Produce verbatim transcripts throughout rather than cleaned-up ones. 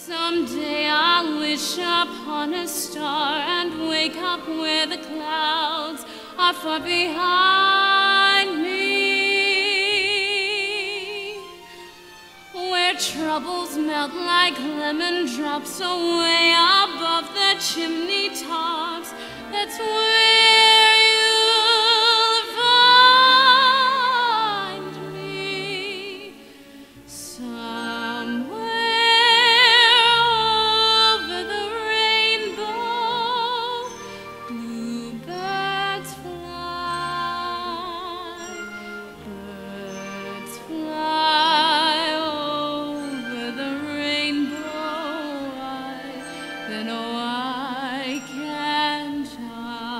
Someday I'll wish upon a star and wake up where the clouds are far behind me, where troubles melt like lemon drops away above the chimney tops. That's where you'll find me, somewhere over the rainbow. Bluebirds fly, birds fly over the rainbow. I, then oh, I can't I?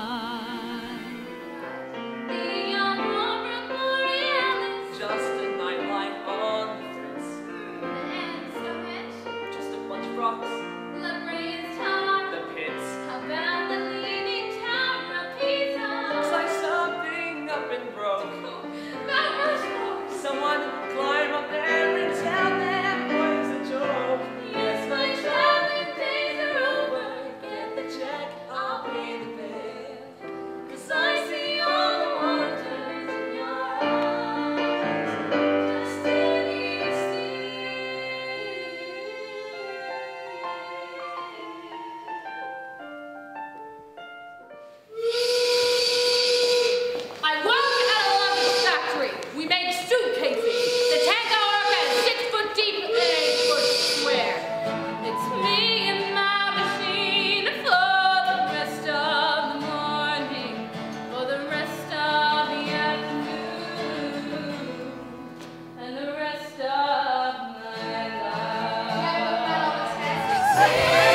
Just a nightlight on the fence. And so much. Just a bunch of rocks. The raised tower. The pits. How about the leaning tower of Pisa? Looks like something up and broke. Mount Rushmore. Someone climb up there and tell them boys a joke. Yes, my traveling days are over. Get the check, I'll pay the bill. 'Cause I see all the wonders in your eyes. Just standing I work at a luggage factory. We make suitcases. The tank I work at is six foot deep and eight foot square. It's me and my machine for the rest of the morning, for the rest of the afternoon, and the rest of my life. Yeah, but all the